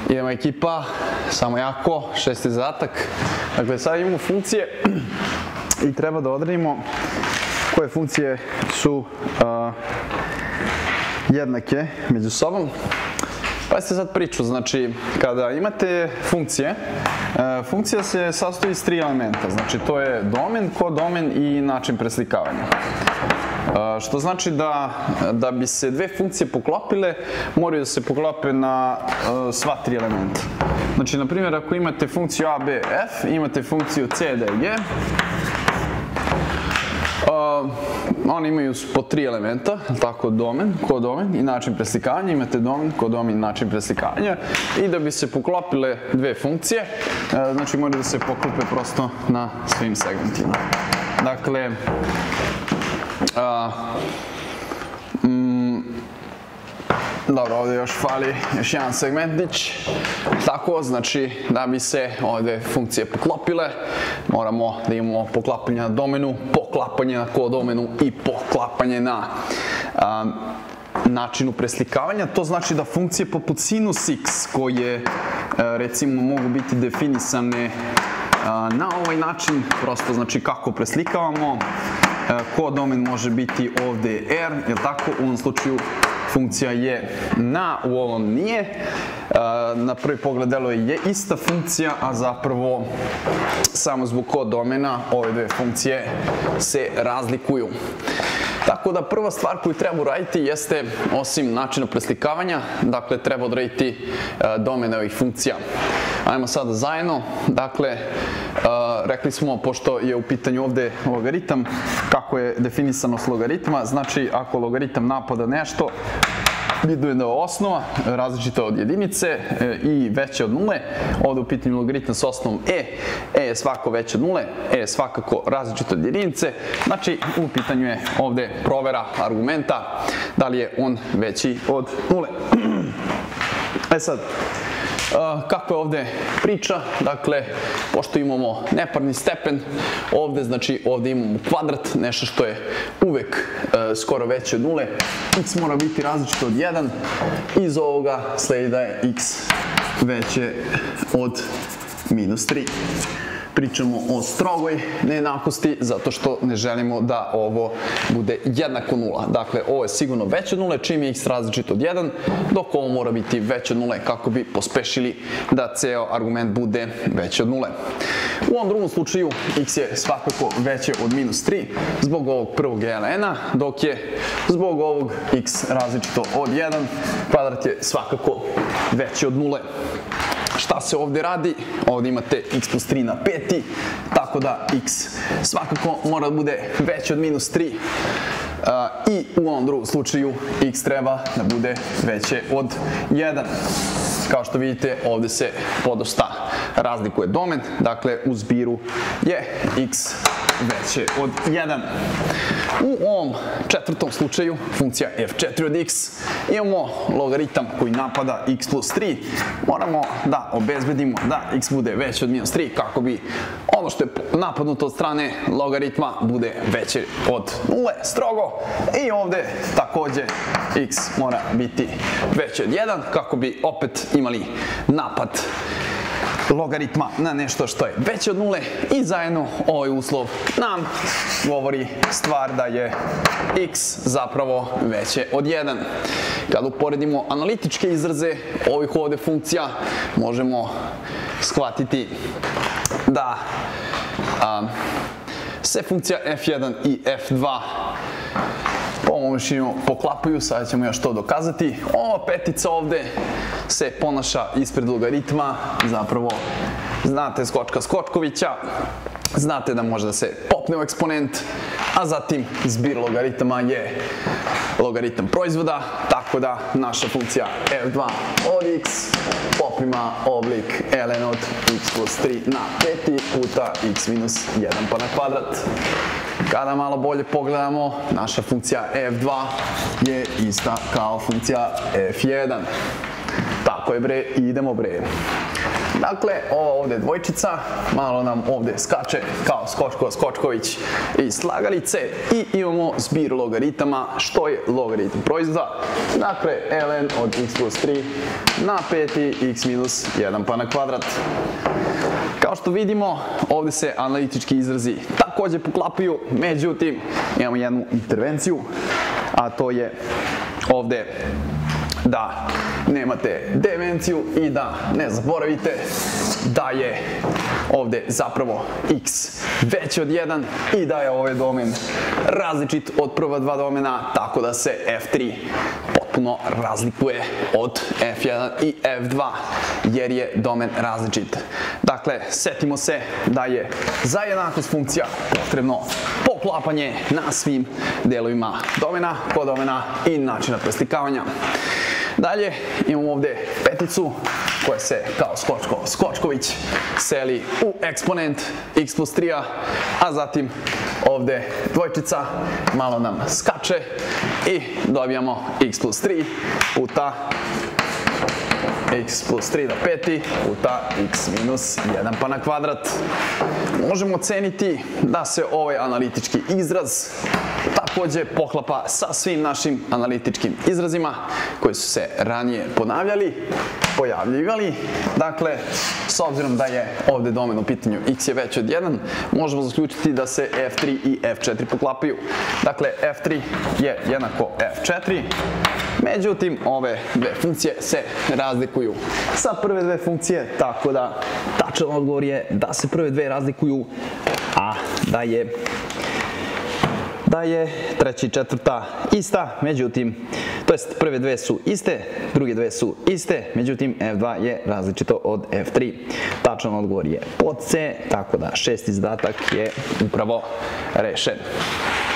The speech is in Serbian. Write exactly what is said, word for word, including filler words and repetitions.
Idemo ekipa, samo jako, šesti zadatak. Dakle, sad imamo funkcije i treba da odredimo koje funkcije su uh, jednake među sobom. Pa ste sad priču, znači kada imate funkcije, uh, funkcija se sastoji iz tri elementa, znači to je domen, kodomen i način preslikavanja. Uh, što znači da, da bi se dve funkcije poklopile, moraju da se poklope na uh, sva tri elementa. Znači, na primjer, ako imate funkciju a, b, f, imate funkciju c, d, g, uh, oni imaju po tri elementa, tako domen, kodomen i način preslikavanja, imate domen, kodomen i način preslikavanja i da bi se poklopile dve funkcije, uh, znači moraju da se poklope prosto na svim segmentima. Dakle, Uh, mm, dobro, ovdje još fali još jedan segmentić. Tako, znači da bi se ovdje funkcije poklopile, moramo da imamo poklapanje na domenu, poklapanje na kodomenu i poklapanje na um, načinu preslikavanja. To znači da funkcije poput sinus x, koje recimo mogu biti definisane na ovaj način, prosto znači kako preslikavamo, kodomen može biti ovdje r, jel tako? U ovom slučaju funkcija je na, u ovom nije. Na prvi pogled deluje je ista funkcija, a zapravo samo zbog kodomena ove dve funkcije se razlikuju. Tako da prva stvar koju treba uraditi jeste, osim načina preslikavanja, dakle treba odrediti domene ovih funkcija. Ajmo sada zajedno, dakle, rekli smo, pošto je u pitanju ovdje logaritam, kako je definisanost logaritma, znači ako logaritam napada nešto, vidno je da je osnova različita od jedinice i veća od nule. Ovdje u pitanju logaritam s osnovom e, e je svako veće od nule, e je svakako različita od jedinice. Znači u pitanju je ovdje provera argumenta, da li je on veći od nule. E sad, kako je ovdje priča, dakle, pošto imamo neparni stepen, ovdje, znači, ovdje imamo kvadrat, nešto što je uvek skoro veće od nule, x mora biti različito od jedan, iz ovoga sledi da je x veće od minus tri. Pričamo o strogoj nejednakosti zato što ne želimo da ovo bude jednako nula. Dakle, ovo je sigurno veće od nule čim je x različito od jedan, dok ovo mora biti veće od nule kako bi pospešili da ceo argument bude veći od nule. U ovom drugom slučaju x je svakako veće od minus tri zbog ovog prvog ln-a, dok je zbog ovog x različito od jedan, kvadrat je svakako veći od nule. Šta se ovdje radi? Ovdje imate x plus tri na peti, tako da x svakako mora da bude veće od minus tri i u ovom drugom slučaju x treba da bude veće od jedan. Kao što vidite, ovdje se podosta razlikuje domen, dakle u zbiru je x veće od jedan. U ovom četvrtom slučaju, funkcija f četiri od x, imamo logaritam koji napada x plus tri. Moramo da obezbedimo da x bude veće od minus tri kako bi ono što je napadnuto od strane logaritma bude veće od nule, strogo. I ovdje također x mora biti veće od jedan kako bi opet imali napad logaritma na nešto što je veće od nule i zajedno ovaj uslov nam govori stvar da je x zapravo veće od jedan. Kada uporedimo analitičke izraze ovih ovdje funkcija, možemo shvatiti da a, se funkcija f jedan i f dva po ovom mišljenju poklapaju, sada ćemo još to dokazati. Ova petica ovdje se ponaša ispred logaritma, zapravo znate skočka Skočkovića, znate da može da se popne u eksponent, a zatim zbir logaritama je logaritam proizvoda, tako da naša funkcija f dva od x poprima oblik ln od x plus tri na peti puta x minus jedan pa na kvadrat. Kada malo bolje pogledamo, naša funkcija f dva je ista kao funkcija f jedan. Tako je bre, idemo bre. Dakle, ova ovdje dvojčica malo nam ovdje skače kao Skočko Skočković iz slagalice i imamo zbir logaritama. Što je logaritam proizvoda? Dakle, ln od x plus tri na peti x minus jedan pa na kvadrat. Kao što vidimo, ovdje se analitički izrazi također poklapaju, međutim, imamo jednu intervenciju, a to je ovdje da nemate devenciju i da ne zaboravite da je ovdje zapravo x veći od jedan i da je ovaj domen različit od prva dva domena, tako da se f tri potpuno razlikuje od f jedan i f dva jer je domen različit. Dakle, setimo se da je za jednakost funkcija potrebno poklapanje na svim delovima domena, kodomena i načina preslikavanja. Dalje imamo ovdje peticu koja se kao Skočko Skočković seli u eksponent x plus tri, a zatim ovdje dvojčica malo nam skače i dobijamo x plus tri puta x plus tri na peti puta x minus jedan pa na kvadrat. Možemo oceniti da se ovaj analitički izraz također poklapa sa svim našim analitičkim izrazima koji su se ranije ponavljali, pojavljivali. Dakle, s obzirom da je ovdje domen u pitanju x je veći od jedan, možemo zaključiti da se f tri i f četiri poklapaju. Dakle, f tri je jednako f četiri, međutim, ove dve funkcije se razlikuju sa prve dve funkcije, tako da tačan odgovor je da se prve dve razlikuju, a da je da je treća i četvrta ista, međutim, to jest prve dve su iste, druge dve su iste, međutim f dva je različito od f tri. Tačan odgovor je pod C, tako da šesti zadatak je upravo rešen.